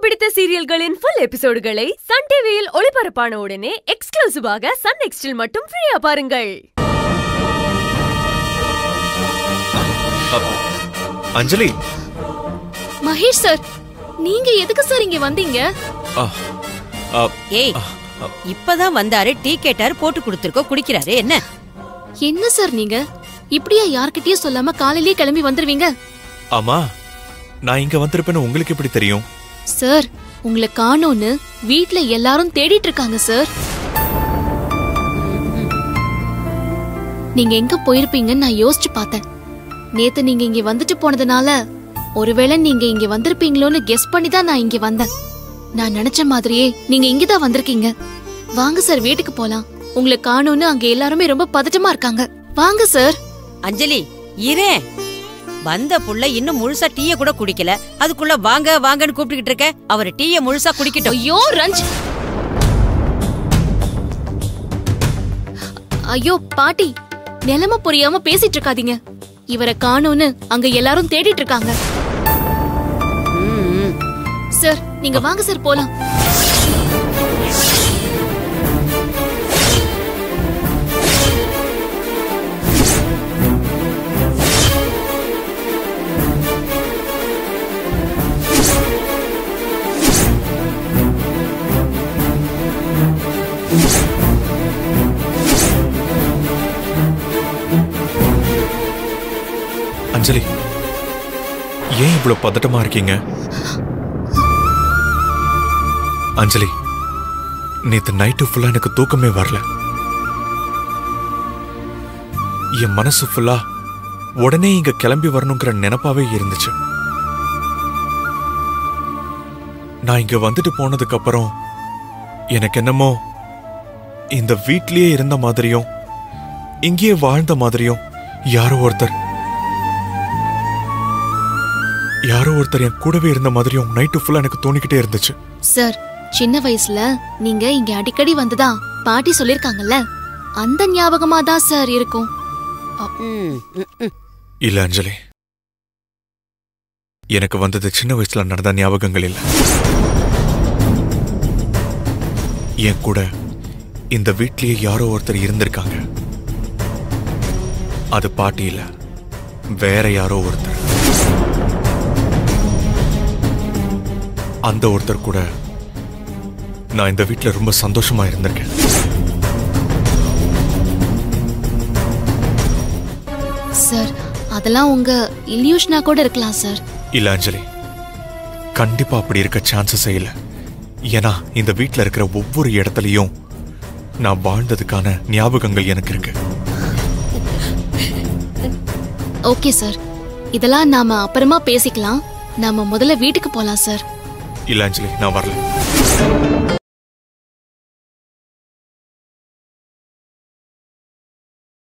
பிடித்த சீரியல்களின் full எபிசோடுகளை SunTVயில் ஒளிபரப்பான உடனே எக்ஸ்க்ளூசிவாக Sun NXTல் மட்டும் ஃப்ரீயா பாருங்கள். அஞ்சலி. மகேஷ் சார், நீங்க எதுக்கு சார் இங்க வந்தீங்க? ஏய், இப்பதான் வந்தாரு, டீ கேட்டாரு, போட்டு கொடுத்துருக்கோம், குடிக்கிறாரு. என்ன சார் நீங்க இப்படியா யார்கிட்டயும் சொல்லாம காலையிலேயே கிளம்பி வந்துருவீங்க? ஆமா, நான் இங்க வந்திருப்பேன்னு உங்களுக்கு எப்படி தெரியும்? சார், உங்களை காணோன்னு வீட்ல எல்லாரும் தேடிட்டு இருக்காங்க சார். நீங்க எங்க போயிருப்பீங்கன்னு நான் யோசிச்சு பார்த்தேன். நேத்து நீங்க இங்க வந்துட்டு போனதுனால ஒருவேளை நீங்க இங்க வந்திருப்பீங்களோன்னு கெஸ் பண்ணி தான் நான் இங்க வந்தேன். நான் நினைச்ச மாதிரியே நீங்க இங்கதான் வந்திருக்கீங்க. வாங்க சார், வீட்டுக்கு போலாம். உங்களை காணோன்னு அங்க எல்லாருமே ரொம்ப பதட்டமா இருக்காங்க. வாங்க சார். அஞ்சலி, இரேன். வந்த புள்ள இன்னும் முழுசா டீய கூட குடிக்கல, அதுக்குள்ள வாங்க வாங்கன்னு கூப்பிட்டுக்கிட்டு இருக்க. அவர் டீய முழுசா குடிக்கட்டும். ஐயோ ரஞ்ச், ஐயோ பாட்டி, நிலைமை புரியாம பேசிட்டு இருக்காதீங்க. இவரை காணோன்னு அங்க எல்லாரும் தேடிட்டு இருக்காங்க. சார், நீங்க வாங்க சார், போலாம். அஞ்சலி, ஏன் இவ்வளவு பதட்டமா இருக்கீங்க? அஞ்சலி, நேத்து நைட்டு ஃபுல்லா எனக்கு தூக்கமே வரல. என் மனசு ஃபுல்லா உடனே இங்க கிளம்பி வரணுங்கிற நினைப்பாவே இருந்துச்சு. நான் இங்க வந்துட்டு போனதுக்கு அப்புறம் எனக்கு என்னமோ இந்த வீட்லயே இருந்த மாதிரியும் இங்கேயே வாழ்ந்த மாதிரியும் யாரோ ஒருத்தர் என் கூடவே இருந்த மாதிரியும் நைட்டு ஃபுல்லா எனக்கு தோணிக்கிட்டே இருந்துச்சு. சார், சின்ன வயசுல நீங்க இங்க அடிக்கடி வந்ததா பாட்டி சொல்லிருக்காங்கல்ல, அந்த ஞாபகமா தான் சார் இருக்கும். இல்ல அஞ்சலி, எனக்கு வந்தது சின்ன வயசுல நடந்த ஞாபகங்கள் இல்ல. என் கூட இந்த வீட்லயே யாரோ ஒருத்தர் இருந்திருக்காங்க. அது பாட்டி இல்ல, வேற யாரோ ஒருத்தர். அந்த ஒருத்தர் கூட நான் இந்த வீட்ல ரொம்ப சந்தோஷமா இருந்திருக்கேன். சார், அதெல்லாம் உங்க இல்யூஷனா கூட இருக்கலாம் சார். இல்ல அஞ்சலி, கண்டிப்பா அப்படி இருக்க சான்சஸ் இல்ல. ஏன்னா இந்த வீட்ல இருக்கிற ஒவ்வொரு இடத்துலயும் நான் வாழ்ந்ததுக்கான ஞாபகங்கள் எனக்கு இருக்கு. ஓகே சார், இதெல்லாம் நாம அப்புறமா பேசிக்கலாம். நாம முதல்ல வீட்டுக்கு போலாம் சார். இல்ல அஞ்சலி, நான் வரல.